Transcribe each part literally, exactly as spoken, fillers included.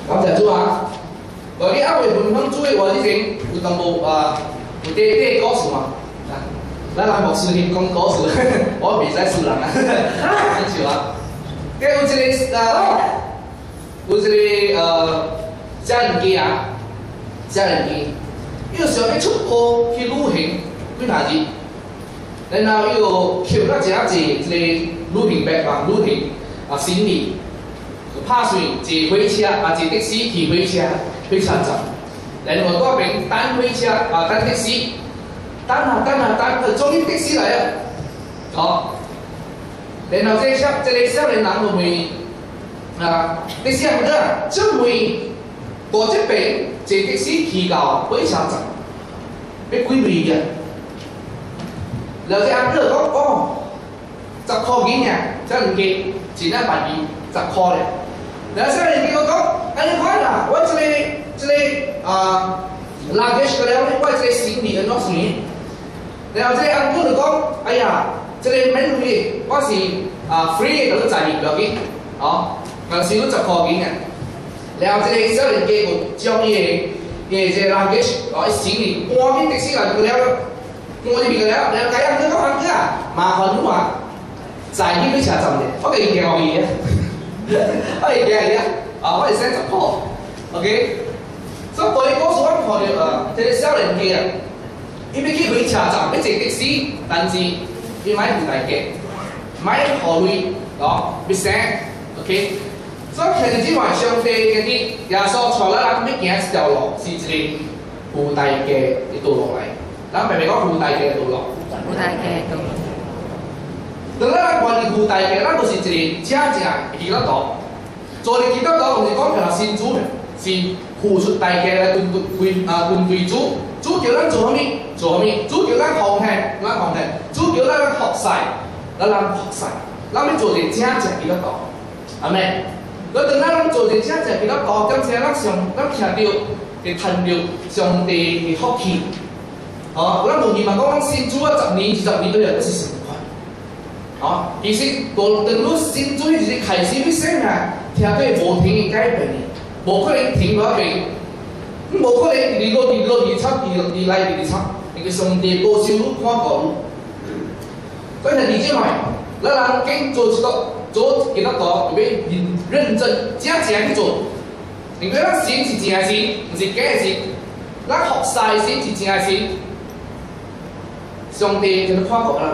感謝主啊！我哋阿位分享主嘅話之前，有淡薄啊，有啲啲故事嘛。咱人牧師去講故事，我袂使輸人啊，很少啊。跟有一個啊，有一個呃少年家啊，少年家，伊就想要出國去旅行幾下日，然後伊就摳到誠濟一個旅行包啊，旅行啊行李。 拍算坐火車啊，坐的士去火車火車站，然後嗰邊等火車啊，等的士，等啊等啊等，終於的士來了，好，然後這小這個少年人就問啊，的士唔得，就問過這邊坐的士去到火車站，要幾銳嘅？然後這阿哥講哦，十塊錢呀，真唔記，前一百二十塊咧。 然後少年叫我講，哎，你看啦，我這個這個啊 luggage 個了，我這個行李很多錢。然後這個阿哥就講，哎呀，這個免費，我是啊 free 嘅，嗰啲載物標記，哦，但是都十塊錢嘅。然後這個少年家就將伊個伊個這個 luggage，哦，行李搬去的士來個了，搬入去個了，然後解阿哥講阿哥啊，麻煩你話載去去車站嘅，我給伊寄互伊嘅。 我係嘅係啊，啊我係 send 十個 ，OK。所以對嗰時我看到啊，即個少年家啊，伊要去火車站要坐的士，但是伊買附帶價，買荷瑞哦，要 send，OK。所以現今晚上帝嘅啲耶穌帶咱人要行一條路，是一個附帶價嘅道路嚟。咱明明講附帶價嘅道路， 附帶價嘅道路。 當咱關於附帶嘅，咱就是一個正正基督徒。做嘅基督徒，唔是講佢係信主嘅，是付出代價來跟跟啊跟隨主。主叫咱做啥物？做啥物？主叫咱奉獻，咱奉獻；主叫咱服侍，咱人服侍。咱要做一個正正基督徒，阿妹。嗰當咱做一個正正基督徒，感謝咱上咱聽到嘅聽到上帝嘅福氣。哦，咱無希望講咱信主啊十年、二十年都係不是神。 啊，其實當當你信主就是開始要醒啊，聽到無停嘅改變，無可能停落去，無可能二落二落二七二落二來二七，因為上帝保守你看顧你。所以弟兄們，咱人經做一個做基督徒，要認認真正正去做，因為咱神是真嘅神，唔是假嘅神，咱服侍神是真嘅神，上帝就看顧咱。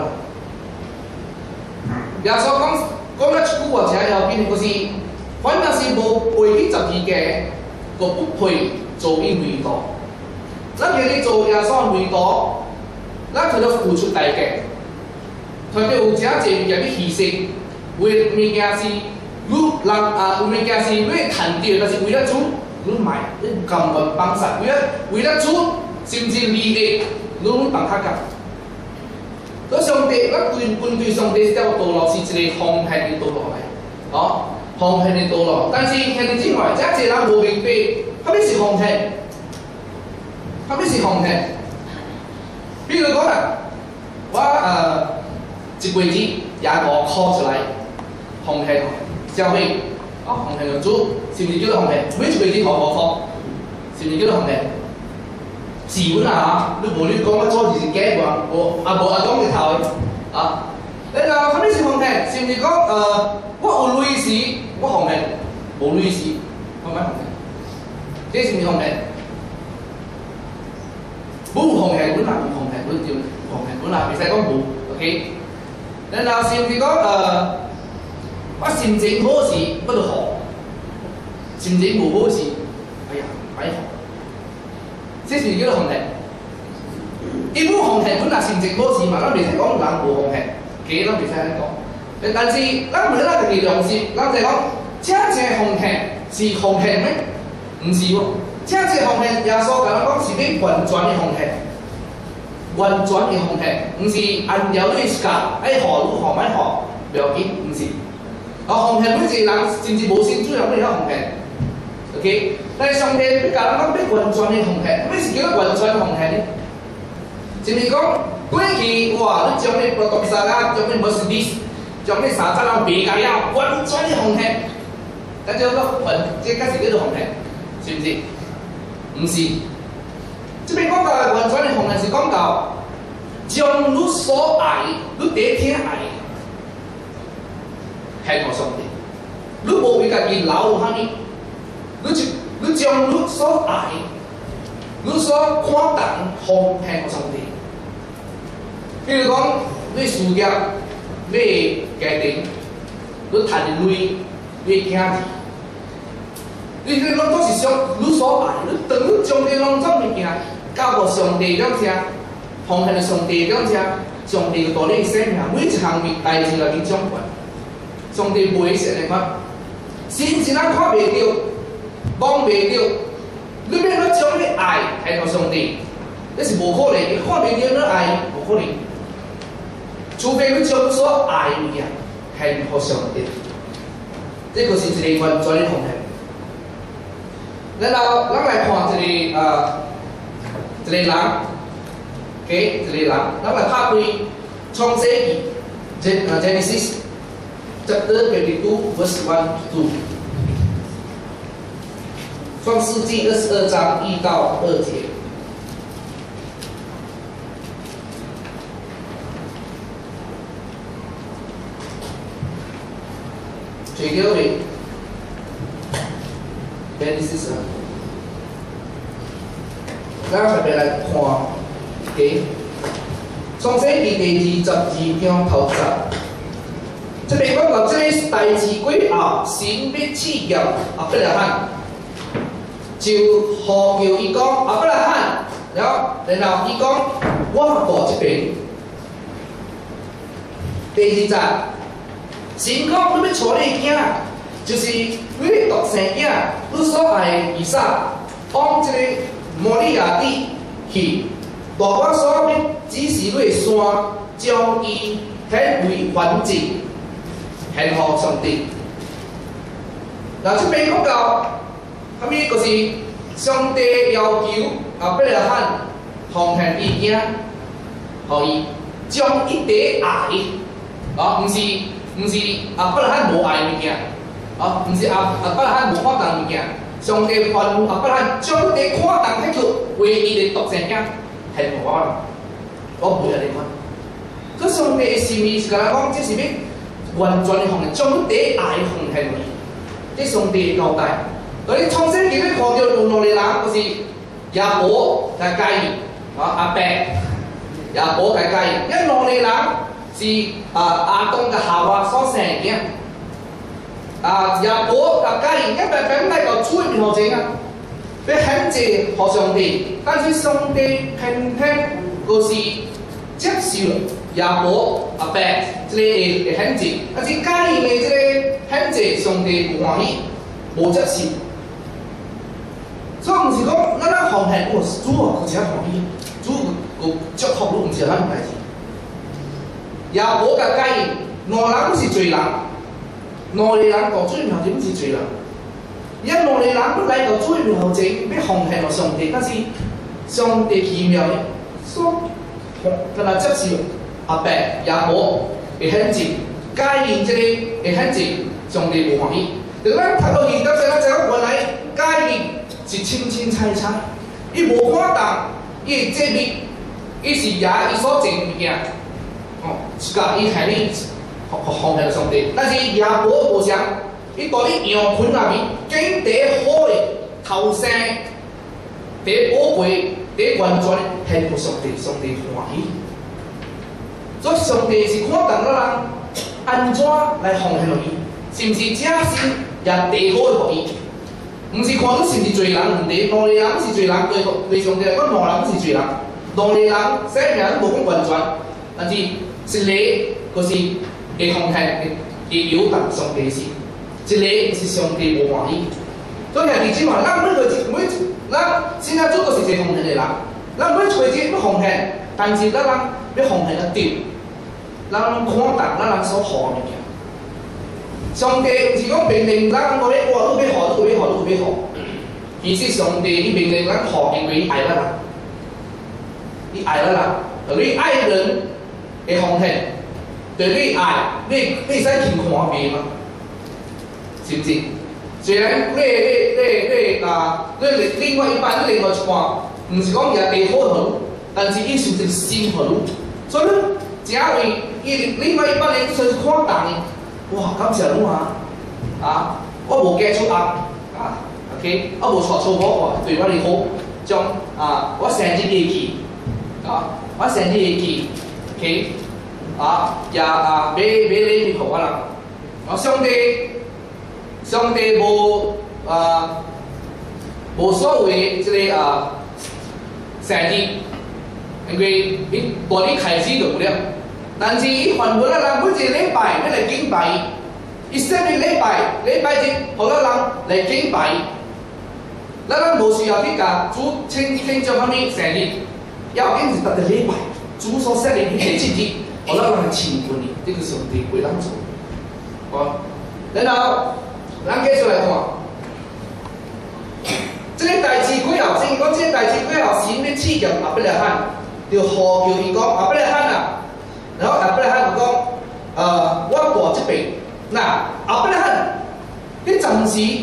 耶穌講講得一句話，就後邊就是，反正是無背起十字架，就不配做伊門徒。咱叫你做耶穌門徒，咱就要付出代價，佢哋有真濟物件要犧牲，為物件是你人啊，有物件是你賺到，但是為了主，你買，你甘願放下，為了為了主，甚至利益，你放下㗎。 所以上帝，咱跟跟隨上帝這條道路是一個奉獻嘅道路嚟，哦，奉獻嘅道路。但是現之外，真濟人無明白，乜嘢是奉獻？乜嘢是奉獻？比如講啦，我誒一個月廿五箍出來奉獻教會，哦，奉獻個主，是唔是叫做奉獻？每一個月五五箍，是唔是叫做奉獻？ 是本啊！你無你講我做是假嘅，我啊無啊講日頭嘅啊。然後後面是奉獻，是唔是講誒？我有利時，我奉獻；無利時，我咪奉獻。這是唔是奉獻？冇奉獻，本來唔奉獻，本就奉獻，本來唔使講冇 ，OK。然後是唔是講誒？我心情好時，我就學；心情唔好時，哎呀，咪學。 這是叫做奉獻。一般奉獻本來心情好時嘛，咱袂使講人無奉獻，其實咱袂使安尼講。但是咱為咱家己良心，咱就講真正奉獻是奉獻咩？唔是喎，真正奉獻耶穌甲咱講是要完全嘅奉獻，完全嘅奉獻，唔是按照你時間愛何如何買何，唔要緊，唔是。啊，奉獻每一個人甚至無信主人都會曉奉獻。 OK， 但係上帝要教咱講要完全嘅奉獻，咩是叫做完全奉獻呢？是毋是講過去哇，你將你葡萄沙啊，將你 Mercedes，將你三十人賣甲了，完全嘅奉獻， 咱叫做份，即开始叫做奉献，是毋是？毋是。这边讲到的完全的奉献是讲到将你所爱，你第一天爱，献给上帝。你无为家己留有啥物，你就你将你所爱，你所看重奉献给上帝。比如讲，你事业，你家庭，你赚的钱，你囝儿，你这拢都是上你所爱，你当你将这两种物件交予上帝了遮，奉献给上帝了遮，上帝就带你生命每一项代志来去掌管。上帝袂是安尼款，神是咱看袂到，望袂到，你要要将你爱献给上帝，那是无可能，你看袂到你爱，无可能。除非你将所爱的物件献给上帝，这个是一个完全的奉献。然后，咱来看一个呃，一个人，给一个人，咱来拍开创世纪，即呃 Genesis chapter twenty-two verse one to two， 创世纪二十二章一到二节。最叫为 Genesis 啊，咱特别来看嘅创世纪第二十二章头十。这边讲到这个代志过后，神要试验亚伯拉罕，就呼叫伊讲亚伯拉罕，然后然后伊讲我过这边。第二节，神讲你要娶你囝，就是你独生囝，你所爱的以撒，往这个摩利亚地去，大我所要指示你的山，将伊献为燔祭。献给上帝。嗱，这边讲到，后面就是上帝要求亚伯拉罕奉献伊囝，互伊将伊啲爱，啊，毋是毋是亚伯拉罕无爱物件，啊，毋是亚亚伯拉罕无看重物件，上帝吩咐亚伯拉罕将伊啲看重迄个为伊的独生囝献互我，我袂安尼看。所以上帝的心意是甲咱讲，这是要。完全的奉献，将你第一爱奉献去，这上帝的交代。所以创世纪要看到有两个人，就是亚伯甲该隐，啊阿伯，亚伯甲该隐，因两个人是啊亞當甲夏娃所生嘅。啊亞伯甲該隱，因為本來個主面好正啊，要獻祭給上帝，但是上帝偏偏就是接受亞伯阿伯。这个会献祭，但是家己的这个献祭，上帝不欢喜，无接受。所以毋是讲咱咱奉献，哦，主哦，佢真欢喜，主有祝福你，毋是咱代志。亚伯甲家己，两人是罪人，两个人到主面前毋是罪人。因两个人本来到主面前要奉献给上帝，但是上帝奇妙的，所跟他接受阿伯亚伯。会献祭，家己这个会献祭，上帝无欢喜。就咱读落去，到时咱知影原来家己是清清菜菜，伊无看重伊的节日，伊是也伊所种物件，哦，是甲伊献你奉献上帝。但是亚伯无像，伊带你羊群内面拣第好的头生，第宝贵、第完全献给上帝，上帝欢喜。所以上帝是看重咱人安怎来奉献落伊，是毋是正心也地好的互伊？毋是看你是毋是罪人问题，两个人是罪人，对对上帝来讲，两个人是罪人，两个人生命无讲完全，但是一个就是会奉献，会有达上帝的心；一个是上帝无欢喜。所以兄弟姊妹，咱每个每咱现在做个是一个奉献的人，咱每做一个要奉献，但是咱人要奉献得对。咱看重咱人所予的物件，上帝毋是讲命令咱我要我你要予，你要予，你要予。其实上帝伊命令咱予，因为伊爱咱人，伊爱咱人，你爱人会奉献，对你爱，你你使轻看别吗？是毋是？ 虽然你你你啊，你另外一半你另外一半，唔是讲也地好好，但是伊是一个心好，所以呢，正为伊另外一半咧出去看重的，哇，感谢你啊！啊，我无嫁出鸭啊 ，OK， 我无娶错婆，对我哋好，將啊，我生日日期啊，我生日日期 ，OK， 啊，也啊，買買禮物給我啦，我上帝。 上帝無啊無所謂即個啊生日，因為伊大日開始就不了。但是伊全部咱人每一個禮拜要來敬拜伊，伊生日禮拜禮拜日，互咱人來敬拜伊。咱人無需要去甲主慶慶祝啥物生日，要緊是逐個禮拜主所設立嘅節日，互咱人來親近伊，這個上帝為咱做。好，然後。 咱繼續來看，這個代志幾後，先講這個代志幾後，神要刺激亞伯拉罕，就呼叫伊講亞伯拉罕啊，然後亞伯拉罕就講，呃，我大這邊，嗱亞伯拉罕，你暫時，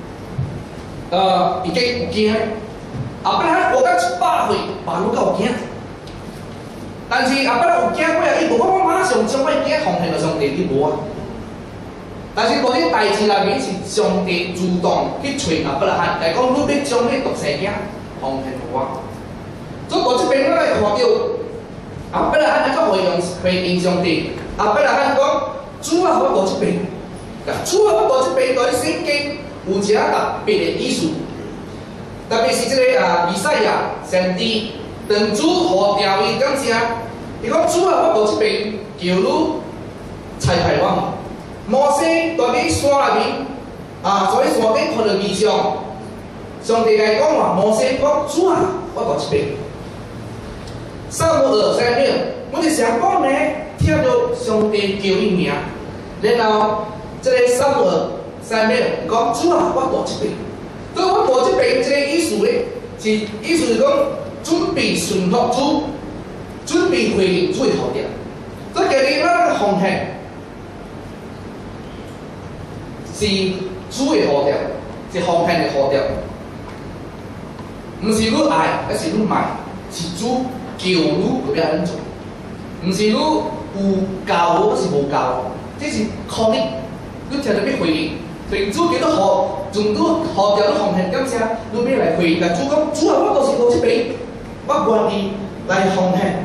呃，已經有驚，亞伯拉罕活到一百歲，爸都夠驚，但是亞伯拉罕有驚過啊，伊無講我馬上將我驚奉獻到上帝，伊無啊。 但是嗰啲代志內面是上帝主動去找亞伯拉罕，嚟講你要將你獨生囝奉獻給我。所以嗰這邊我來看到亞伯拉罕一個回應回應上帝，亞伯拉罕講：主啊，我嗰這邊，主啊，我嗰這邊嗰啲聖經有一個特別嘅意思，特別是這個啊以賽亞先知當主呼召伊講啥？伊講：主啊，我嗰這邊叫你差派我。 摩西在啲山內面，啊，在啲山頂看到異象，上帝嚟講話，摩西講：主啊，我到這邊。撒母耳三秒，我就想講呢，聽到上帝叫伊名，然後這個撒母耳三秒講：主啊，我到這邊。所以我到這邊，這個意思咧，是意思是講準備順服主，準備回應主嘅號召。所以今日咱個奉獻。 是主嘅號召，是奉獻嘅號召，唔是你愛，而是你賣，是主叫你佢要安做，唔是你有教我，是無教，這是靠你，你聽到要回應，所以主叫你號，從你號召你奉獻感謝，你要來回應，主講主啊，我就是到這邊，我願意來奉獻，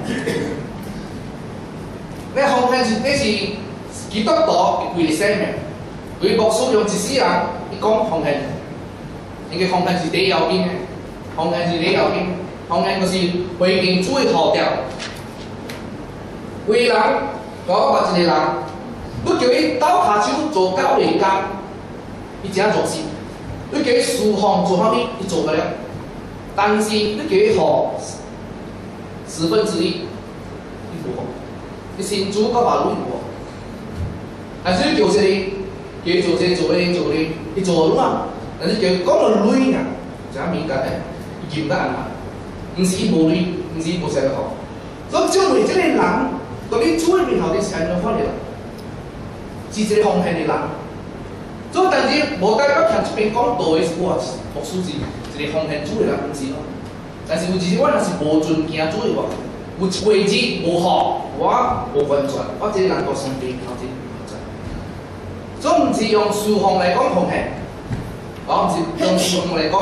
你奉獻是這是基督徒為生命。 佢牧師用一世人，伊講奉獻，因為奉獻是第一要緊嘅，奉獻是第一要緊，奉獻就是回應主嘅號召。有人講捌一個人，你叫伊倒下手做九年工，伊真做事；你叫伊侍奉做啥物，伊做不了。但是你叫伊付十分之一，伊無，伊先主甲把女無。但是你叫一個。 叫伊做這做嗰做嗰，伊做哪？但是叫講到累啊，真敏感誒，伊嚴得安排，毋是伊無累，毋是伊無識得好。所以將來這個人，到底主嘅面頭，你是安怎看嘅？是一個奉獻嘅人。所以但是無代表向這邊講道嘅是我牧師是一個奉獻主嘅人，毋是咯。但是有時我若是無尊敬主嘅話，有位置無好，我無完全，我這個人到上帝頭前。 所以唔是用侍奉嚟講奉獻，我唔是用侍奉嚟講。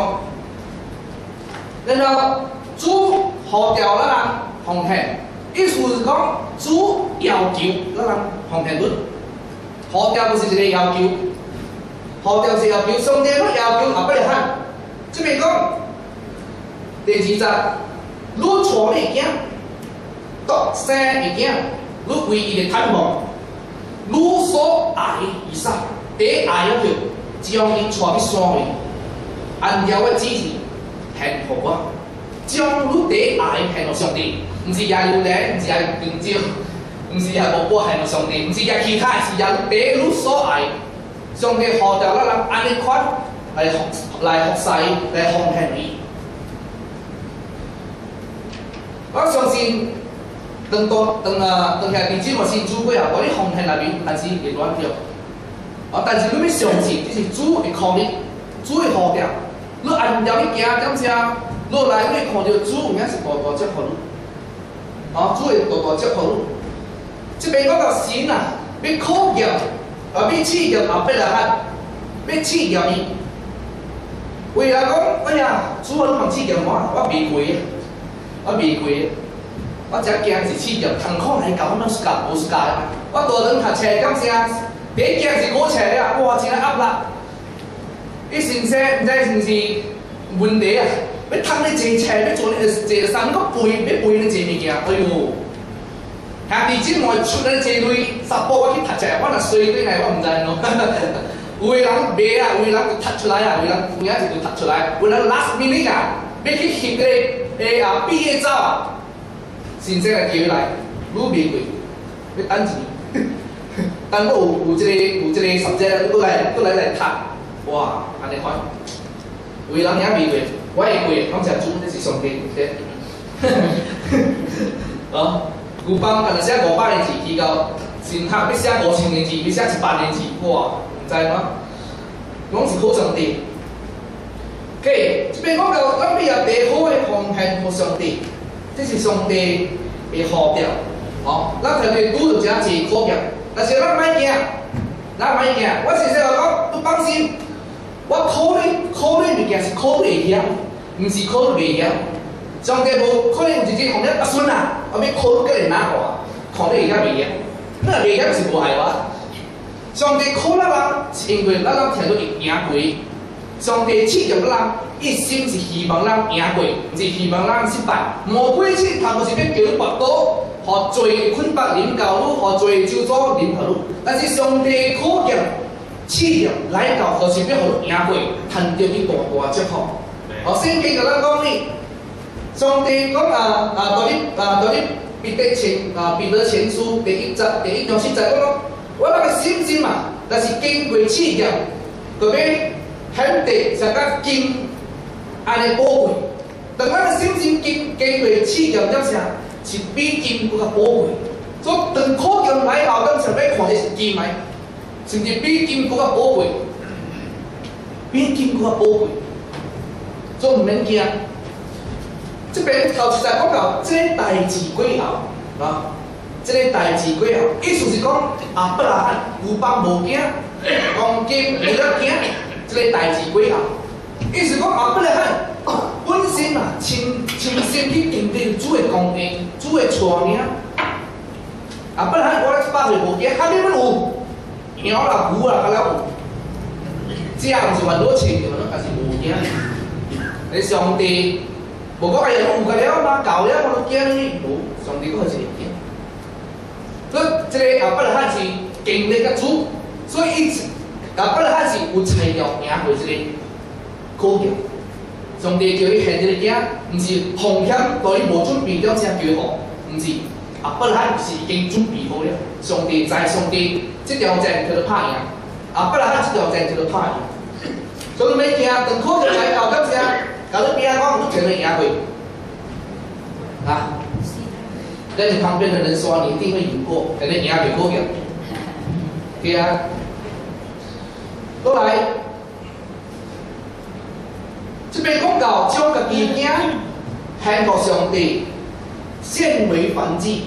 然後主號召咱人奉獻，意思是講主要求咱人奉獻率。號召不是一個要求，號召是要求上帝都要求亞伯拉罕。這邊講第二節，你娶物件，獨生物件，你唯一嘅盼望。 你所愛以撒，第一愛要求，將伊帶去山位，按照我指示獻給我，將你第一愛獻到上帝，毋是也榴蓮，毋是也香蕉，毋是也無果獻到上帝，毋是也其他，是也第一你所愛，上帝號召咱人安尼款來服來服侍來奉獻伊。我相信。 當當當啊，當下弟兄們信主過後，嗰啲奉獻內面還是會亂掉。 啊，但是你要相信，这是主会靠你，主会护着。你按照你行点车落来，你看到主有影是大大祝福你，啊，主会大大祝福你。这边讲到神啊，要考验，啊，要试验阿伯拉罕，要试验伊。为了讲，哎呀，主啊，你莫试验我，我未过啊，我未过。我只惊是试验，痛苦来搞，我哪是教无是教啊！我大人读册感谢，第一件是考册啊，哇，真系压力。伊先生唔知是唔是问题啊？要通你坐册，要做你坐三个背，要背你坐物件，哎呦！兄弟姊妹出来坐累，十步我去读册，我若衰对来，我唔知咯。有个人袂啊，有个人就读出来啊，有人有影就读出来，有人 last minute 啊，要去翕个诶啊毕业照啊。先生来叫伊来，愈未过，要等一年，等到有有即、這個有即個 subject， 佫来佫来来读，哇，安尼款，有人遐未过，我会过，感谢主，这是上帝对。哦，有帮可能写五百年字，去到先读要写五千年字，要写一百年字，哇，唔知吗？拢是靠上帝。OK， 这边讲到咱要最好的奉献给上帝。这是上帝的护着，哦，咱绝对拄着真济考验，但是咱莫惊，咱莫惊。我先生讲，你放心，我考虑考虑物件是考虑会晓，毋是考虑袂晓。上帝无可能有一日互你阿孙啊，后尾考虑个人哪个，看你会晓袂晓，那袂晓是无害我。上帝考咱人，是因为咱人听到会赢过。上帝试验咱人，一心是希望咱赢过，毋是希望咱失败。魔鬼试探就是要叫你跋倒，互罪捆绑领教你，互罪咒诅领互你。但是上帝考验、试验来到，就是要互你赢过，趁着你大大祝福。哦，圣经就咱讲呢，上帝讲啊啊，到你啊到你彼得前啊彼得前书第一章第一章十节讲咯，我那个信心嘛，但是经过试验，就要肯定是甲金安尼宝贵。当咱的信心经经过试验了啥，是比金更加宝贵。所以当考验来后，咱想要看的是金来，甚至比金更加宝贵，比金更加宝贵。所以唔免惊。这边头一在讲到这个代志过后啊，这个代志过后，意思是讲阿伯拉罕有帮无惊，讲金没得惊。这个代志过后，意思讲阿伯拉罕本身啊，亲亲身去经历主的供应、主的带领。阿伯拉罕我咧百岁无惊，哈你要有猫啦、牛啦，哈了有，这样是蛮多钱的，但是无惊。你上帝无讲哎呀，有个了嘛，够了我都惊你，无上帝佫是会惊。所以这个阿伯拉罕是经历个主，所以一直。阿伯拉罕是有才调赢过这个考验，上帝叫伊现这个囝，毋是风险对伊无准备了才叫好，毋是阿伯拉罕是已经准备好了。上帝知，上帝这条战叫做拍赢，阿伯拉罕这条战叫做拍赢。所以你袂惊，当考验来到到时，到你边讲，你绝对赢过。啊，跟你旁边的人说，你一定会赢过，肯定赢过考验。对啊。过来，这边讲到将家己囝献给上帝，献为燔祭。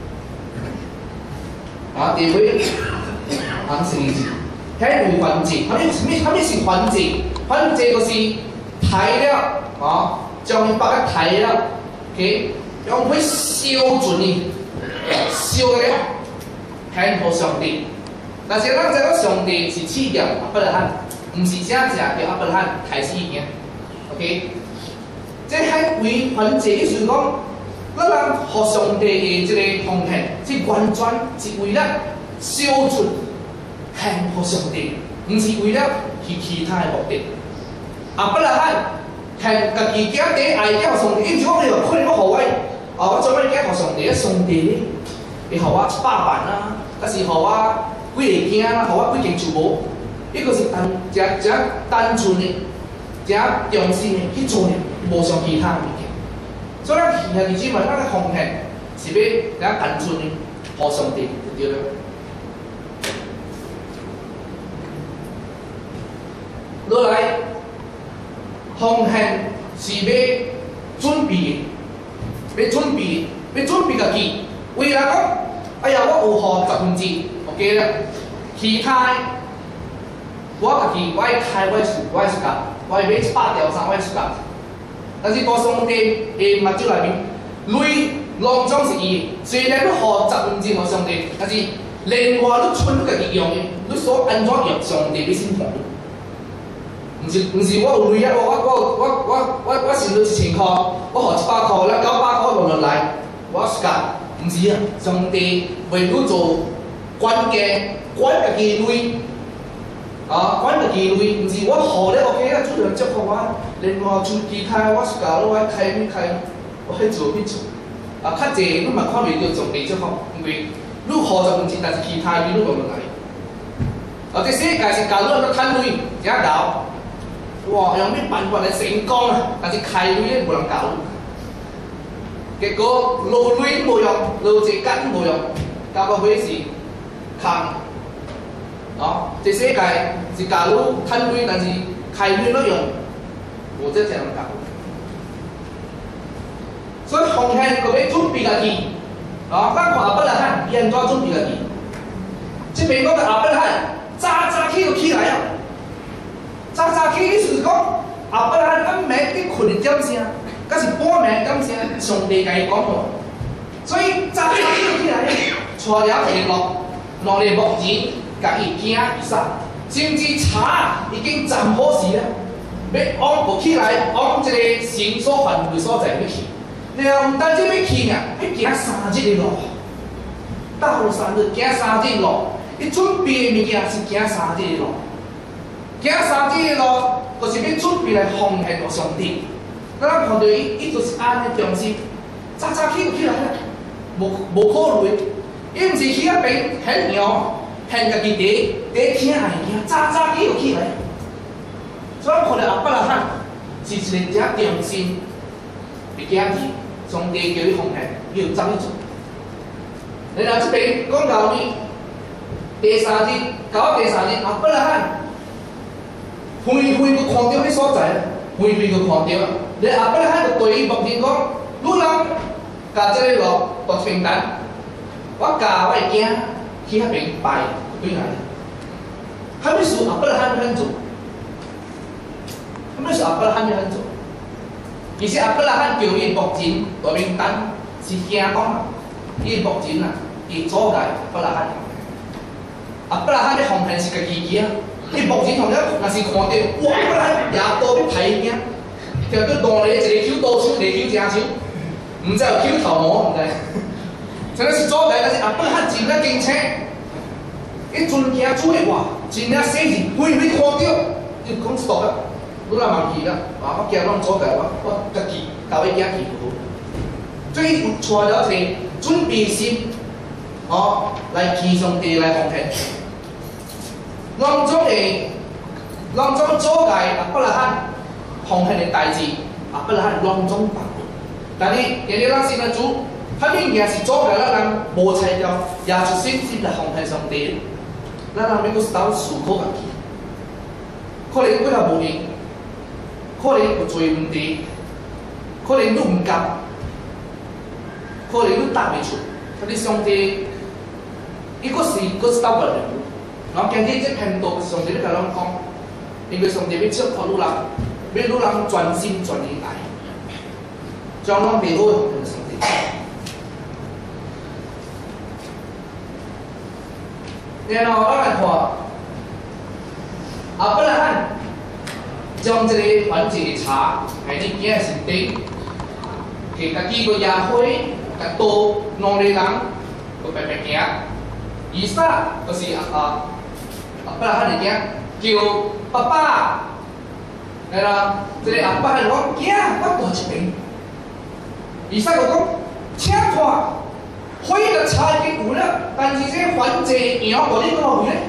啊，第位，行是字，献为燔祭。什么什么什么是燔祭？燔祭就是抬了，啊，将伊把它抬了，给用去烧尽伊，烧了，献给上帝。但是咱知影上帝是试验阿伯拉罕，毋是正正叫阿伯拉罕开始赢 ，OK？ 这献为燔祭，意思讲，咱人互上帝的这个奉献，是完全是为了烧尽献给上帝，毋是为了去其他的目的。阿伯拉罕献家己囝第一爱交互上帝，因为我有可能我互我，哦，我做乜嘢互上帝？上帝会互我一百万啊，还是互我？几个囝啦，互我几间厝无，伊个是单真真单纯的、真重视的去做呢，无像其他物件。所以咱兄弟姊妹，咱的奉献是要咱单纯的互上帝，就对了。 落来奉献是要准备，要准备，要准备家己。为了讲，哎呀，我有好十分之 OK 啦，其他我家己我爱开我的事，我的事业，我爱买一百条衫，我的事业。但是到上帝的目睭内面，雷浪总是伊，虽然你好十分之互上帝，但是另外你剩你家己用的，你所安怎用上帝要心痛。毋是毋是我有雷啊！我我我我我我剩到一千块，我互一百块，咱九百块落落来，我是讲，毋是啊！上帝为你做管家，管家己的雷，啊，管家己的雷，毋是我互你 OK 啦，主要祝福我，另外出其他我是教我开咩开，我去做咩做，啊，较济你嘛看袂到上帝祝福，因为你互十分之，但是其他你都落落来，啊，这世界是教你要趁雷，真教。哇，用咩办法来成功啊？但是开雷咧无人教，结果落雷无用，落一根无用，到到尾是空。哦，这世界是教你趁雷，但是开雷没用，无这这样教。所以奉献各位准备家己，啊，咱看阿伯拉罕伊安怎准备家己？这边讲个阿伯拉罕早早起就起来啊！早早起意思是讲，后摆咱暗暝去困一点声，甲是半暝点声，上帝甲伊讲话。所以早早起起来，带了下落，两个木钱，甲伊惊伊杀，甚至茶已经站好时啊，要往不起来，往这个神所范围所在要去。然后毋单止要去尔，要行三日的路，到三日行三日路，伊准备的物件是行三日的路。行三日的路，就是要准备来奉献给上帝。咱看到伊，伊就是安尼重视，早早起就起来了，无无考虑，伊毋是去遐边很鸟，献家己地地听爱听，早早起就起来。所以看到阿伯拉罕是一个真重心的囝儿，上帝叫伊奉献，伊就怎去做。然后这边讲到呢，第三日，到第三日，阿伯拉罕。远远就看到迄所在，远远就看到啊！你后摆遐就对伊目前讲，你人甲即个路大平单，我教我的囝去遐边拜对来。啥物事后摆遐要安做？啥物事后摆遐要安做？其实后摆遐叫伊目前大平单是惊讲啊，伊目前啊，伊阻碍后摆遐。后摆遐要奉献是家己己啊。伊目前同了，若是看到哇，本来夜刀要抬伊囝，听到当咧一个手刀手，一个手正手，毋知有手头毛，毋知，真个是阻碍，但是后摆较真啊惊青，伊尊敬主的话，真正细致，远远看到，就讲 stop 啦，你若忘记啦，啊，我惊拢阻碍我，我家己教伊囝记好，所以有带了一个准备心，哦，来祈上帝来奉献。拢总会，拢总阻碍阿伯拉罕奉献的代志，阿伯拉罕拢总办。但是，今日咱信的主，他物件是阻碍咱人无才调，也是信心来奉献上帝。咱人要搁斗思考家己，可能几若无用，可能有侪问题，可能你毋甘，可能你答袂出，但是上帝，伊搁是搁是斗不了。然后今日这篇道上帝咧甲咱讲，因为上帝要祝福你人，要你人专心全意爱，将咱美好奉献上帝。然后咱来看，阿伯拉罕将这个环节的茶喺你囝的身顶，给家己个野花，甲刀两个人个白白行，以撒就是啊。阿伯拉罕的囝叫爸爸，来啦！这个阿伯拉罕讲：囝，我大一边。以撒就讲：请看，花的茶已经有了，但是这环节羊无你个位咧，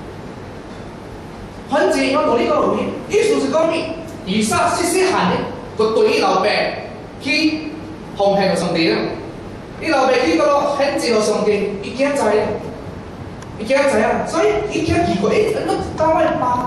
环节羊无你个位。意思是讲咩？以撒细细汉的，就对伊老爸去奉献给上帝啦。伊老爸去嗰度献祭给上帝，伊囝知。伊囝知啊，所以伊囝奇怪，诶，咱当我爸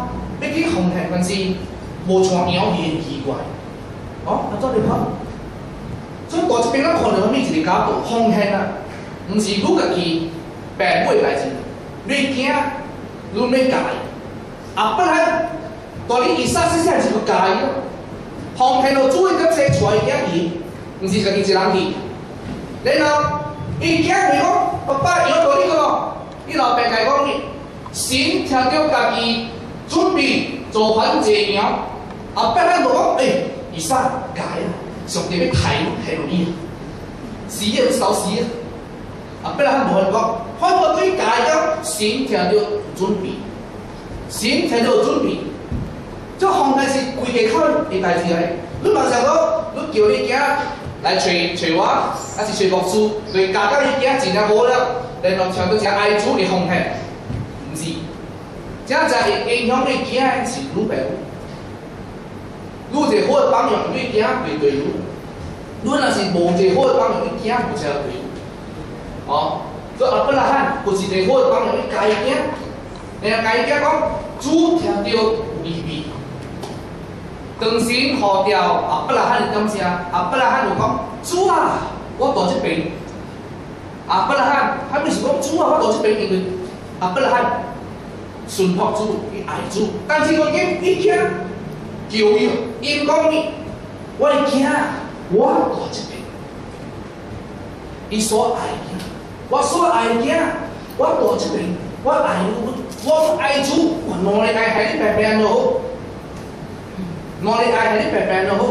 你去奉献，但是无像鸟儿奇怪，哦，安怎你看？所以我这边咱看到咩一个角度，奉献啊，毋是你家己白买代志，你惊，你要家己，啊，不然，大你以撒实际是要家己咯，奉献到主嘅急生出来惊伊，毋是家己一人去，然后伊惊伊讲，爸爸有道理个咯，伊老爸甲伊讲，神听到家己准备做番济苗，啊，不然就讲，诶，以撒家己。上帝要睇睇落伊，死啊手死啊！啊，不然無人講，看到對家咗，神聽到準備，神聽到準備，即奉獻是規個口嘅代志嚟。你馬上講，你叫你囝來找找我，還是找牧師，對家家你囝真係好了，然後聽到只愛主嘅奉獻，唔是，這就會影響你囝是女朋友。你一個好嘅榜樣，你囝袂對路；你若是無一個好嘅榜樣，你囝無才對路。哦，所以亞伯拉罕就是一個好嘅榜樣，你家己囝，然後家己囝講，主聽到有意味，當時予掉亞伯拉罕嘅感謝，亞伯拉罕就講：主啊，我到這邊。亞伯拉罕，他唔是講主啊，我到這邊，因為亞伯拉罕順服主，伊愛主，但是佢驚伊囝。叫伊，因講你，我的囝，我到這邊，伊所愛嘅，我所愛嘅，我到這邊，我愛你，我愛主，我攞你愛係你白白就好，攞你愛係你白白就好。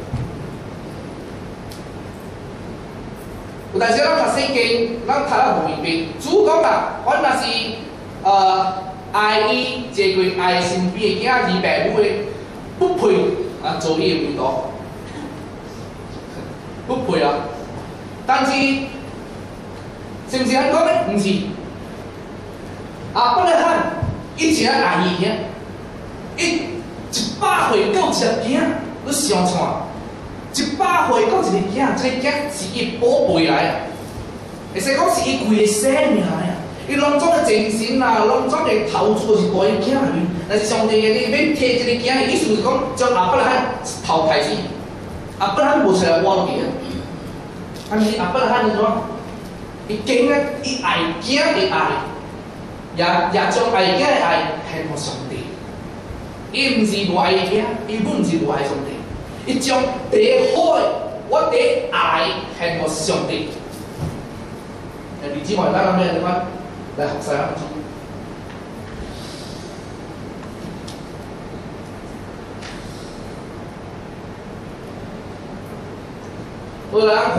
有陣時咱讀聖經，咱讀得唔明白，主講啦，我若是呃愛伊，這個愛身邊嘅囝兒白母嘅。不配啊，做伊嘅味道，不配啊！但是是唔是咁講咧？唔是。亞伯拉罕以前愛伊嘅，伊一百歲到一個囝，你想看？一百歲到一個囝，這個囝是伊寶貝來，會使講是伊規個生命來。伊攏總個精神啊，攏總個投資就是大個囝入面。但是上帝嘅你要摕一個囝嘅意思就是講，將亞伯拉罕頭開始，亞伯拉罕無出來挖嘅，但是亞伯拉罕係點？伊經咧，伊愛囝嘅愛，也也將愛囝嘅愛獻給上帝。伊唔是無愛囝，伊本唔是無愛上帝，伊將第好嘅我第愛獻給上帝。誒，你知我而家諗咩地方？來學曬啊！我來看，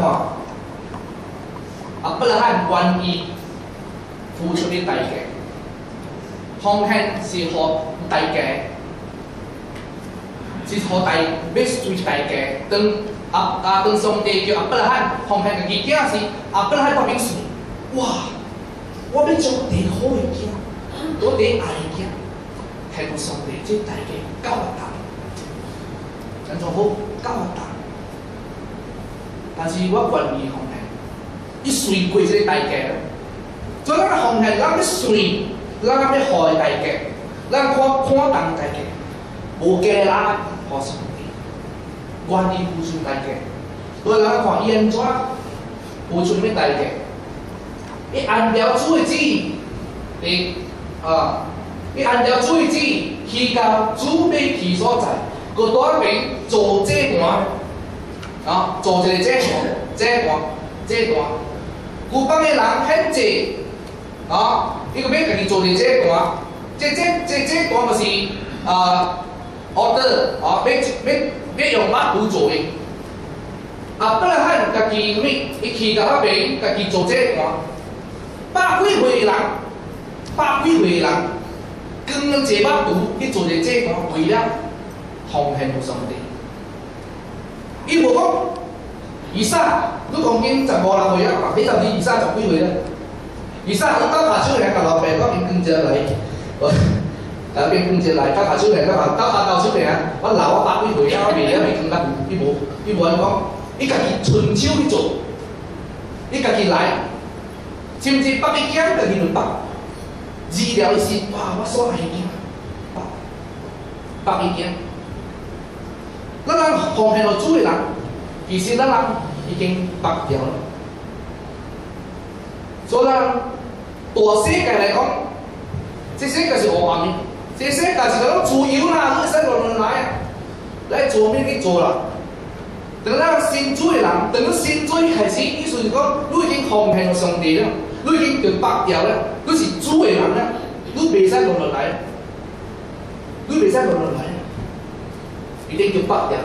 亞伯拉罕願意付出啲代價，奉獻是何代價？是何代要付代價？當啊啊當上帝叫亞伯拉罕奉獻嘅意見是亞伯拉罕當面說：哇！我要將第好嘅囝，我第愛嘅囝，係個上帝即大嘅交核彈，咁就好交核彈。但是我願意奉獻，伊隨過這個代價，所以咱奉獻，咱要隨，咱要害代價，咱看看重代價，無價啦，互上帝，願意付出代價。所以咱看伊安怎付出咩代價？伊按照主嘅旨意，你啊，你按照主嘅旨意去到主要去所在，個嗰邊做這段，啊，做一個這段，這段，這段，古幫嘅人很濟，啊，伊個要家己做一個這段，這這這這段就是啊 order，啊，要要要用馬虎做嘅，啊，不然喺家己咩，伊去到嗰邊家己做這段。百幾歲嘅人，百幾歲嘅人，跟一把刀去做隻這個，為了奉獻給上帝。伊無講，以撒，你講緊十五六歲啊，你就你以撒十幾歲啦。以撒，你兜下手嚟甲老爸講，伊跟住嚟，啊，邊跟住嚟兜下手嚟，兜下兜下兜手嚟啊！我留我百幾歲啊，我未啊未跟得，伊無，伊無人講，伊家己順手去做，伊家己來。甚至北嘅囝家己就北，治療是哇！我所愛嘅囝， 北已經，咱人奉獻落主嘅人，其實咱人已經北掉啦。所以咱大世界嚟講，這世界是黑暗嘅，這世界是講自由啦，你使亂亂來啊，來做咩去做啦？等咱信主嘅人，等你信主開始，意思是講，你已經奉獻落上帝啦，你已經對北掉啦，你是主嘅人啦，你袂使亂亂來。你袂使亂亂來，一定要北掉。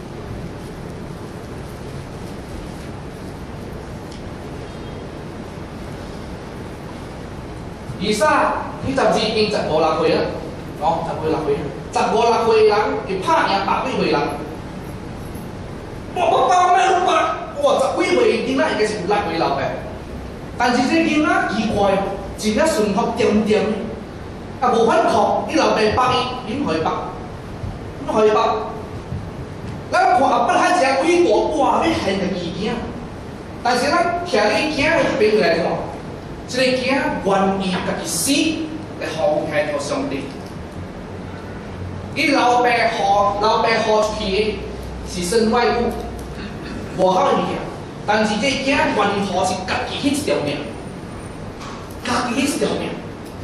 而家呢陣時已經十五六歲啦，哦，十五六歲，十五六歲人要拍贏百幾歲人。我我包咩老伯？哇，十幾歲囡仔已經是有六歲老嘅，但是這囡仔奇怪，真係順服點點。啊，無反抗，你老爸北伊，你唔可以北，唔可以北。咱看阿伯遐只偉大，哇！你係個意見，但是咱徛你囝喺邊度來看？這個囝願意家己死來奉獻給上帝。伊老爸何老爸何出去是身外物，無好嘅物件，但是這囝願意何是家己迄一條命，家己迄一條命。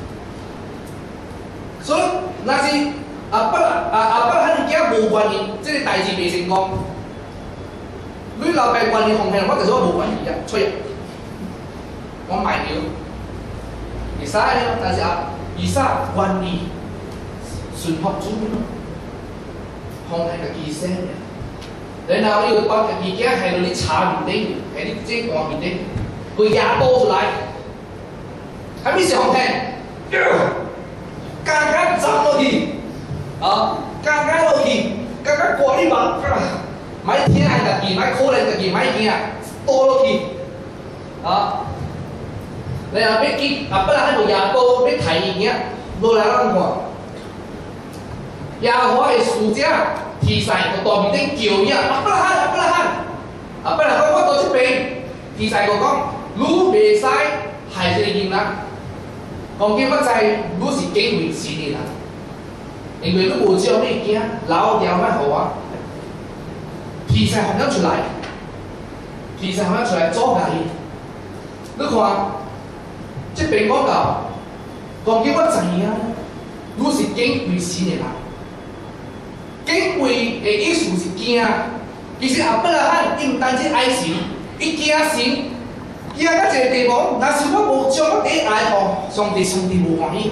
所以，若是阿伯啊阿伯遐物件無願意，即個代志袂成功。你老爸願意奉獻，我就說無願意啊，吹啊！我賣掉，會使啊，但是啊，而家願意順服主，奉獻家己生命。然後你又把家己囝係到你茶面頂，係你即碗面頂，佢也多出來，係咩時候奉獻？家家浸落去，啊，家家落去，家家過你目，買聽係家己，買可能家己買聽，多落去，啊，你後尾見啊，不然喺度廿多，要睇嘢，落來咱看，耶和華嘅使者提示個大面頂叫伊啊，不然喊，啊不然喊，啊不然講我到這邊，提示個講，你袂使害這個囡仔。講緊乜就係你是幾回事嘅人，因為你無照咩驚，老掉乜好啊？提示學咗出來，提示學咗出來做假嘢。你看，即邊講到，講緊乜就係啊？你是幾回事嘅人，幾回嘅意思是驚，其實阿伯拉罕伊唔單止愛神，伊驚神。伊啊，到一個地步，若是我無將我第一愛吼，上帝上帝無歡喜，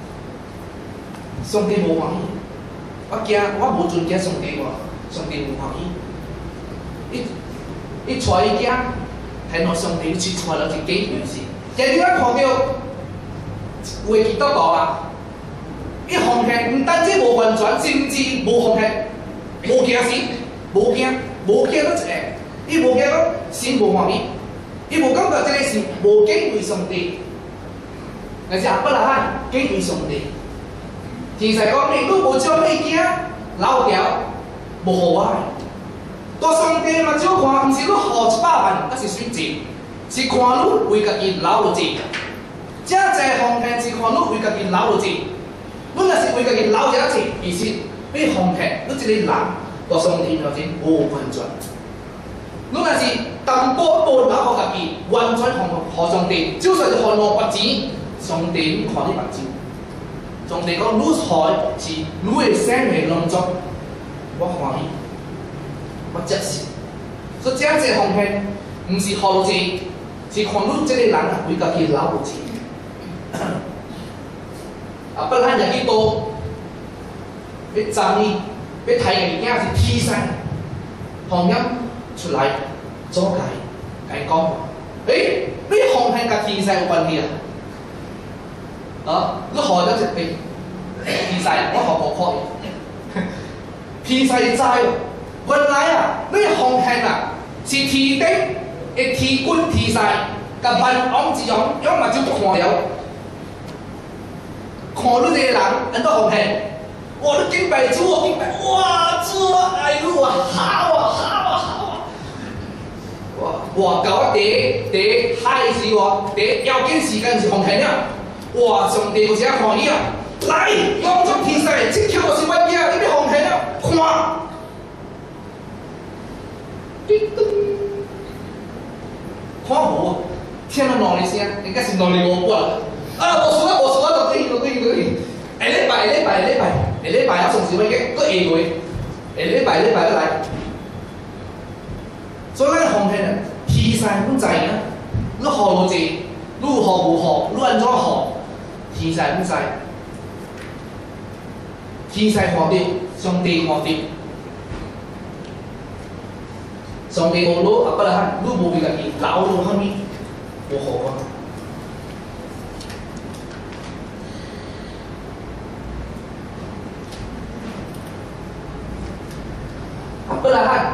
上帝無歡喜。我驚我無尊敬上帝喎，上帝無歡喜。伊伊帶伊囝，係攞上帝去帶了一幾回事。但是咱看到有嘅基督徒啊，伊奉獻唔單止無完全，甚至無奉獻，無驚神，無驚，無驚到一個，伊無驚到神無歡喜。伊無感覺這個是無敬畏上帝，但是阿伯拉罕敬畏上帝。其實講你如果無將你囝留掉，無好我。大上帝嘛少看，毋是你互一百萬，那是選擇，是看你為家己留落錢。這濟奉獻是看你為家己留落錢。你若是為家己留這錢，其實你奉獻，你這個人大上帝面前無完全。你若是淡薄半把我家己完全奉互上帝，就算是看我白錢，上帝唔看你白錢。上帝講你害是你嘅生命當中，我歡喜，我接受。所以這樣子奉獻，唔是互落錢，是看你這個人為家己留落錢。啊，不然人幾多，要讚你，要睇人家是天生，行音。出來做解，解講，誒，你奉獻甲天勢有關係啊？啊，你害咗一邊，天勢我學過確，天勢知喎，原來啊，你奉獻啊是天頂嘅天君天勢，甲萬王之王，因嘛就看了，看你這個人，人都奉獻，哇！你敬拜主，敬拜，哇！主啊，哎呦啊，好啊，好啊，好啊！哇！搞第第嗨是喎，第要緊時間是奉獻了。哇！上帝有時看伊啊， 来，用种天使，这条就是我囝，你要奉献了，看。叮咚，看无，听到两个声，应该是两个五骨啦。啊，无输啊，无输啊，就对就对就对。下礼拜，下礼拜，下礼拜，下礼拜啊，总是要个，搁下月，下礼拜，礼拜再来。所以咱奉献啊，天使不知影，你好偌济，你有好无好，你安怎好，天使不知。天使看到，上帝看到。上帝无攞阿伯拉罕，你無為家己留到後面，無好啊！阿伯拉罕，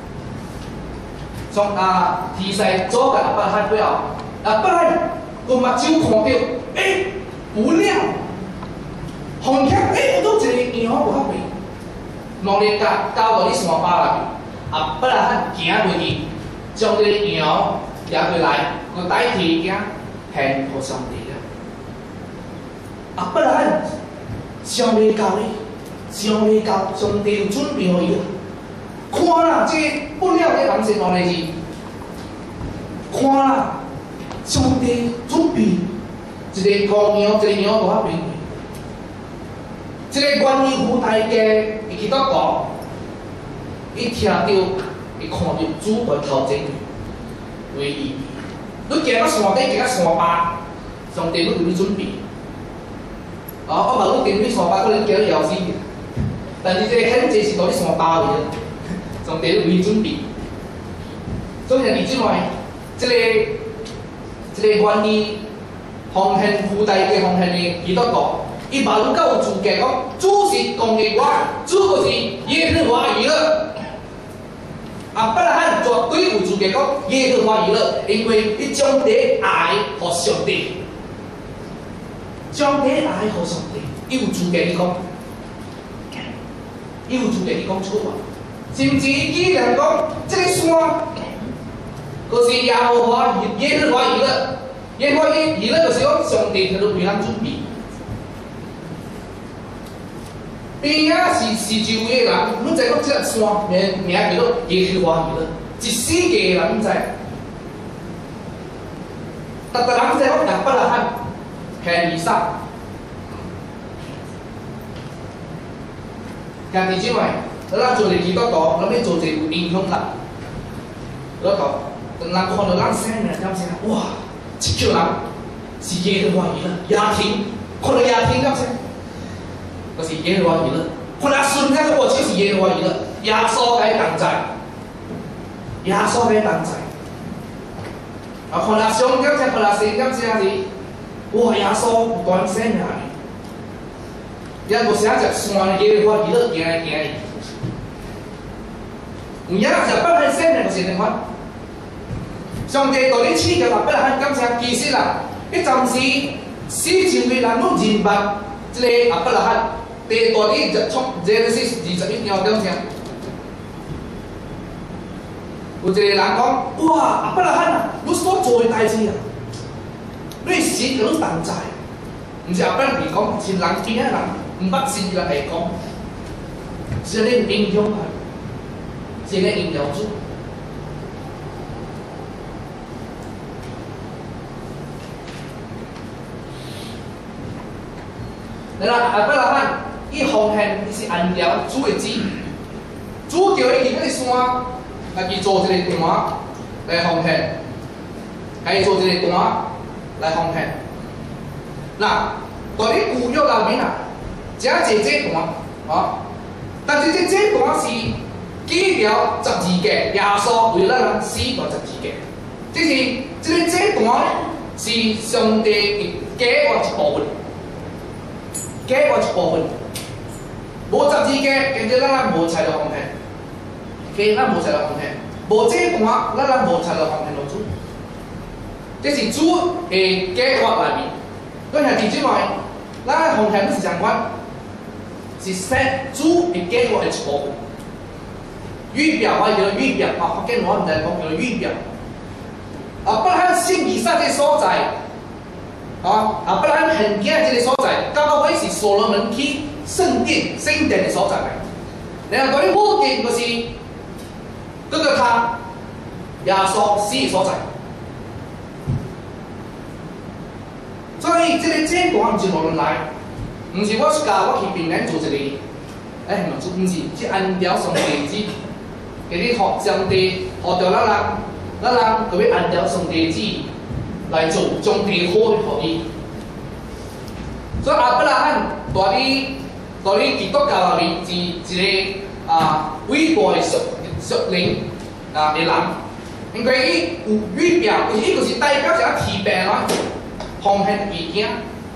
從啊天使做個阿伯拉罕背後，阿伯拉罕個目睭看到，誒，有了，紅劇誒，都一個羊無合味，兩日交交到你山巴內面。阿伯拉罕行過去，將這個羊拿回來，個代替嘅獻給上帝啊！阿伯拉罕上未到咧，上未到，上帝有準備予伊啊！看啦，這不了嘅人是哪嚟字？看啦，上帝準備一個公羊，一個羊多少邊？這個關於古代嘅基督教。伊聽到，伊看到主在頭前為伊，你行到山頂，行到山巴，上帝要為你準備。啊，我嘛，你行到山巴，可能行到枵死，但是這個很濟是到你山巴位，上帝為你準備。所以你即來，這個這個關於奉獻附帶嘅奉獻嘅基督教，伊嘛如果有資格講，主是公義我，主就是耶和華以勒。阿伯拉罕絕對有資格講耶和華以勒，因為伊將這愛給上帝，將這愛給上帝，伊有資格去講，伊有資格去講錯話，甚至伊人講這個山，就是耶和華耶和華以勒，耶和華以勒就是講上帝佢都為咱準備。邊啊是是周圍嘅人，你知講這個山名名叫做耶和華以勒，一世界嘅人唔知，逐個人知講亞伯拉罕獻以撒，但係之外，咱做嚟基督徒，咱要做一有影響力，嗰個等人看到咱生命點先，哇！這條人是耶和華以勒，亞聽，看到亞聽點先。就是耶和華以勒，看阿順睇個就是耶和華以勒，耶穌喺同在，耶穌喺同在。啊，看阿上點先，看阿四點先是，哇！耶穌不斷生命，也無寫隻山耶和華以勒行嚟行去，有影就不係生命就是點款。上帝對你賜嘅話，不係感謝，其實啦，一陣時死前嘅人都認白，這個阿伯拉罕。第大啲就從 Genesis 二十一章點先，有一個人講：哇，阿伯拉罕啊，你所做嘅代志啊，你神佢都同在，唔是阿伯拉罕講，是人見嘅人，唔捌神嘅人嚟講，是你影響佢，是你影響主。你啦，阿伯拉罕。伊奉獻是按照主嘅旨意，主叫伊去嗰啲山，來去做一個壇來奉獻，係做一個壇來奉獻。嗱，在啲舊約裏面啊，只係這壇啊，但是這這壇是記了十二個，耶穌為了人死咗十二個，即是這個這壇是上帝嘅計劃一部分，計劃一部分。無十二個，跟住咱咱無才落奉獻，其咱無才落奉獻，無這段咱咱無才落奉獻落主，這是主嘅計劃內面。當然其之外，咱奉獻是相關，是說主嘅計劃嘅一部分。預表我叫做預表，啊，福建話唔知講叫做預表。啊，不過喺信以撒這所在， 啊，阿伯拉罕很惊这个所在，到到尾是所罗门去圣殿、圣殿的所在来。然后嗰啲附近就是嗰個他耶穌死的所在。所以這個正講唔是無論來，唔是我教我去平安做一個，誒唔做唔是，是按照上帝旨，嗰啲學上帝學到咱人，咱人佢要按照上帝旨來做，上帝好的學意。所以亞伯拉罕在啲在啲基督教入面是一個啊偉大的屬屬靈啊嘅人，因為伊有預表，伊就是代表一個提病啦。奉獻物件，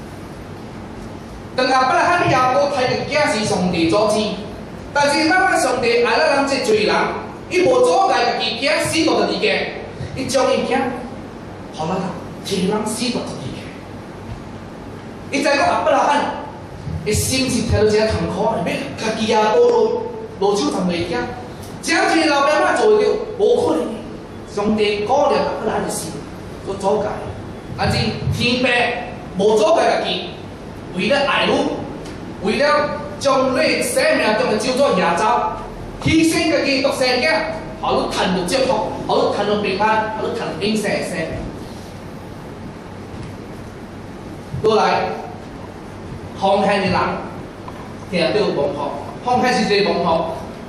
當亞伯拉罕亞伯睇嘅件是上帝所賜，但是咱咱上帝愛咱人這罪人，伊無阻礙家己件死到自己，伊將伊件，互咱人，替咱死到自己。伊知講亞伯拉罕嘅心是聽到這痛苦，要家己亞伯落落手同袂驚，這樣子老爸媽做到無可能，上帝顧了亞伯拉罕嘅心，所阻礙。但是天父無阻礙家己，為了愛汝，為了將你生命中嘅叫做耶穌，犧牲家己獨生囝，互汝賺到祝福，互汝賺到平安，互汝賺到永生嘅生命。倒來，奉獻嘅人聽到蒙福，奉獻是一個蒙福。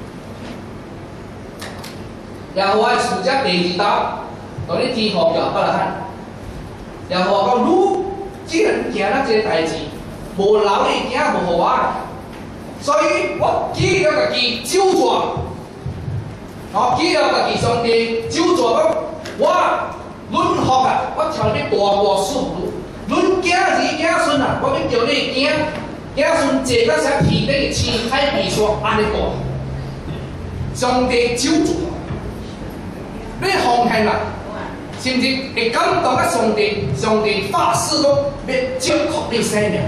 耶和華負責第二道，當你天父叫亞伯拉罕。耶和華講：汝既然行咱這個代志，無留你囝無互我，所以我記了家己咒詛，哦，記了家己上帝咒詛講：我恁福啊，我朝你大大賜福；恁囝兒囝孫啊，我要叫你囝囝孫坐到像天頂嘅青海碧沙安尼大。上帝咒詛，你奉獻啦。是毋是會感動甲上帝？上帝發誓講要祝福你生命。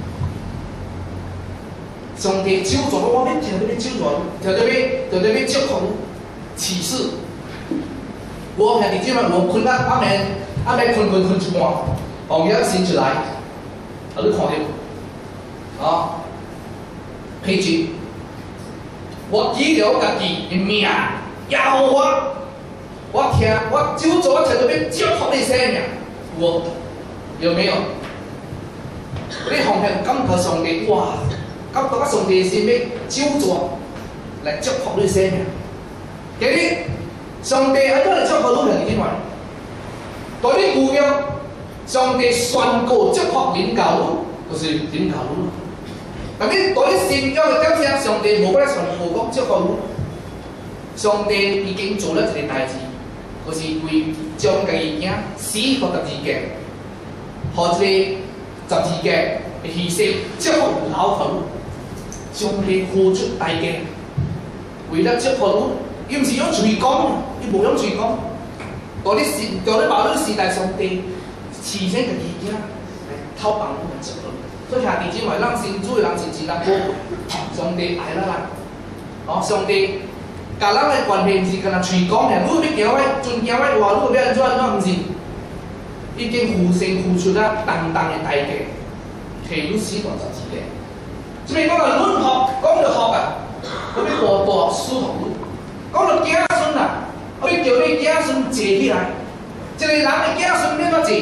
上帝咒詛我，要聽到要咒詛，聽到要，聽到要祝福你，啟示。我兄弟姊妹，我困啊，暗暝暗暝困困困一半，黃日醒出來，啊你看到，啊，彼此，我記了家己的命，耶和華。我聽，我咒詛，我聽到要祝福你生命，我有沒有？你奉獻感覺上帝，哇！感覺上帝是要咒詛來祝福你生命。其實上帝喺度嚟祝福你係點話？對你舊約，上帝宣告祝福領教你，就是領教你。但係對你新約嘅點聽，上帝無咧宣告講祝福你，上帝已經做咗一個代志。就是為將家己囝死給十字架，和這個十字架嘅犧牲，祝福留佢，將佢付出代價，為了祝福你，伊唔是用嘴講，伊無用嘴講，嗰啲時，嗰啲某啲時代上帝犧牲家己囝來討幫你祝福你，所以兄弟姊妹，咱信主嘅人是真難過，上帝愛咱人，哦，上帝。甲咱嘅關係唔是干那嘴講嘅，你要行歪，盡行歪話，你要安怎安怎，唔是，已經付身付出了重重嘅代價，替你死到十字架。即係講到論學，講到學啊，我要大大賜福你；講到子孫啊，我要叫你子孫坐起來。一個人嘅子孫免怎坐？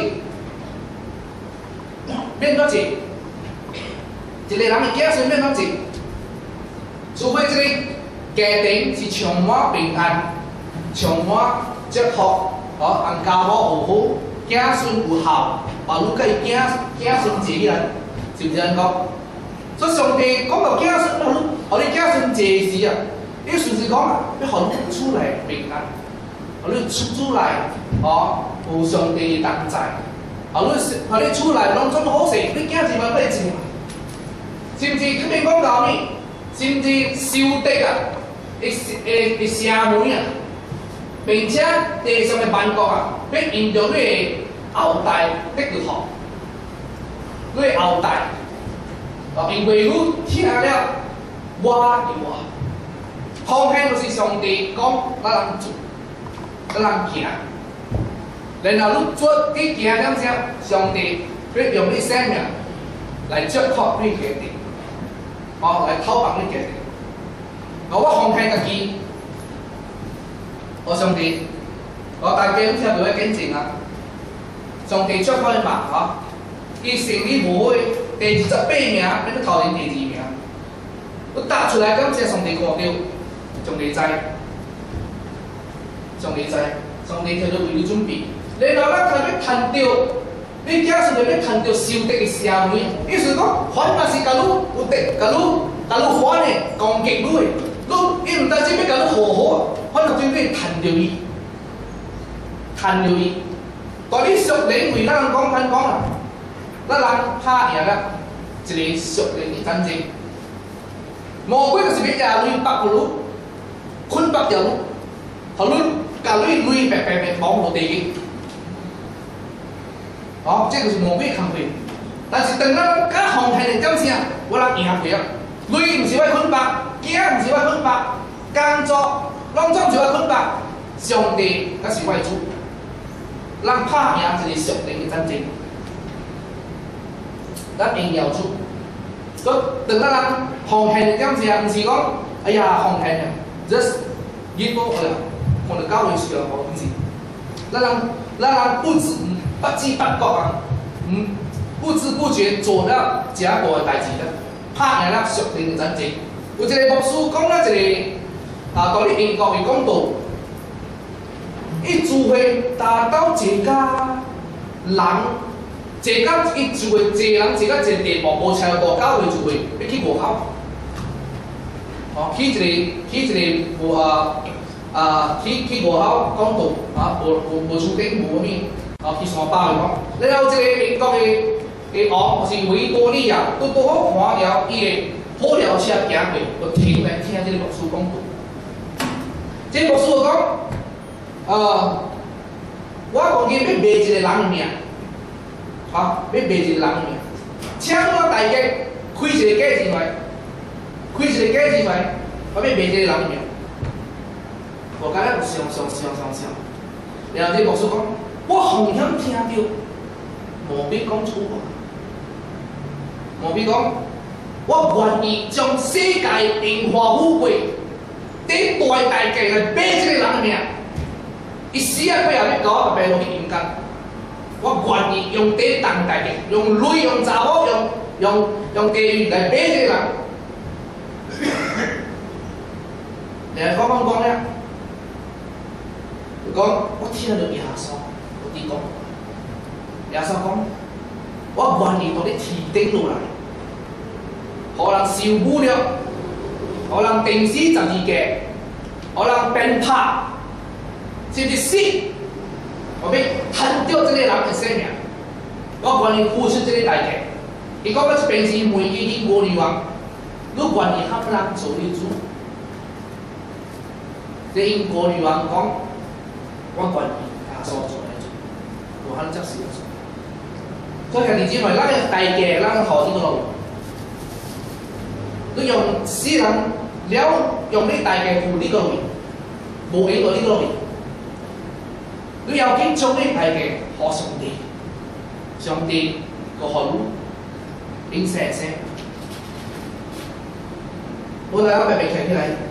免怎坐？一個人嘅子孫免怎坐？除非這個。家庭是充滿平安，充滿祝福，哦，人家母有好，子孫有孝，啊，你甲伊子子孫坐起來，是毋是安講？所以上帝講到子孫，互你互你子孫坐時啊，意思是講啊，要互你厝內平安，互你厝厝內哦有上帝嘅同在，互你互你厝內攏總好勢，你囝子咪買錢，是毋是？佢哋講到呢，甚至受敵啊！誒誒誒社會啊，並且地上嘅萬國啊，要沿着你嘅後代得到學，你嘅後代，啊，因為你聽了我嘅話，奉獻就是上帝講咱人做，咱人行，然後你做你行了之後，上帝你用你生命来接托你家庭，哦，来讨帮你家庭。啊，我奉献家己，我上帝，我大家有听到咧见证啊，上帝祝福你嘛，吼，伊成你无悔第二十八名，你去头前第二名，我答出来，感谢上帝看到，上帝知，上帝知，上帝摕到为你准备。然后咱头要趁着，你假使要趁着受敌的社会，意思讲，反嘛是甲你有敌，甲你甲你反的攻击你的，你伊毋单止要甲你护好，反而对你趁着伊，趁着伊。但你属灵为咱讲咱讲啦，咱人拍赢了一个属灵的战争。魔鬼就是要压你绑住你，捆绑着你，互你甲你累白白白往落地去。哦，这就是魔鬼工课。但是当咱甲奉献的点声，我人赢过啊。累毋是我捆绑，惊毋是我捆绑，工作拢总是我捆绑。上帝才是我的主，咱拍赢一个属灵的战争。咱荣耀主。所以当咱人奉献的点声，毋是讲哎呀奉献啊 ，just give up 啦，看到教会需要我，毋是。咱人咱人不知不知不觉啊，嗯，不知不觉做了这个的代志了，拍赢了属灵的战争。有一个牧师讲了一个啊，到你英国的讲道，伊聚会达到一家人，一到伊聚会一人一到一个地步，无超过教会聚会，要去外口，哦，去一个去一个有啊啊去去外口讲道啊，无无无厝顶无咩。哦，去山巴的讲，然后这个英国的的王是维多利亚，都拄好看了伊的火疗车行过，就停来听这个牧师讲道。这个牧师讲，呃，我讲今要卖一个人的命，啊，要卖一个人的命，请我大家开一个价钱来，开一个价钱来，我要卖一个人的命。我今日有想想想想想，然后这个牧师讲。我好像听到毛笔讲出话，毛笔讲，我愿意将世界荣华富贵，顶大代价来买这个人的命。伊死啊过后要搞我白落去阴间，我愿意用这当代价，用镭用查某用用用地狱来买这个人。然后讲讲讲咧，讲我听到耶稣。伊讲，耶稣讲，我愿意从你天顶落来，互人受侮辱，互人钉死十字架，互人鞭拍，甚至死，我要砍掉这个人的生命，我愿意付出这个代价。伊讲，我一边是问伊英国女王，你愿意合人做你主？这英国女王讲，我愿意耶稣做。无可能接受，所以兄弟姊妹，咱嘅代价，咱何止个路？你用世人了，用你代价付呢個位，無用到呢個位。你要緊將你代價給上帝，上帝個好你，並寫寫。我哋一齊企起來。